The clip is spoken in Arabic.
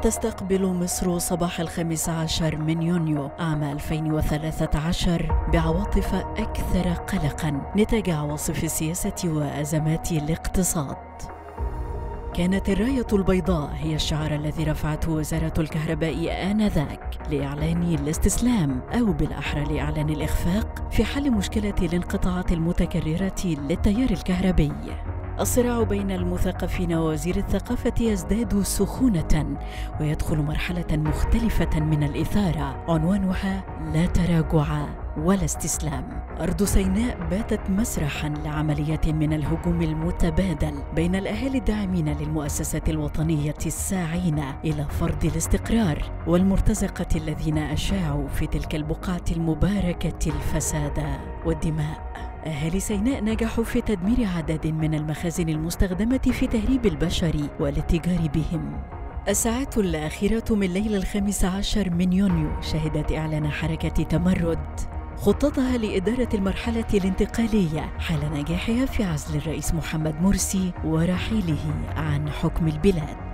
تستقبل مصر صباح 15 من يونيو عام 2013 بعواطف أكثر قلقاً نتاج عواصف السياسة وأزمات الاقتصاد. كانت الراية البيضاء هي الشعار الذي رفعته وزارة الكهرباء آنذاك لإعلان الاستسلام أو بالأحرى لإعلان الإخفاق في حل مشكلة الانقطاعات المتكررة للتيار الكهربي. الصراع بين المثقفين ووزير الثقافة يزداد سخونة ويدخل مرحلة مختلفة من الإثارة عنوانها لا تراجع ولا استسلام. أرض سيناء باتت مسرحاً لعملية من الهجوم المتبادل بين الأهالي الداعمين للمؤسسات الوطنية الساعين إلى فرض الاستقرار والمرتزقة الذين أشاعوا في تلك البقعة المباركة الفساد والدماء. أهالي سيناء نجحوا في تدمير عدد من المخازن المستخدمة في تهريب البشر والاتجار بهم. الساعات الأخيرة من ليلة 15 من يونيو شهدت إعلان حركة تمرد خطتها لإدارة المرحلة الانتقالية حال نجاحها في عزل الرئيس محمد مرسي ورحيله عن حكم البلاد.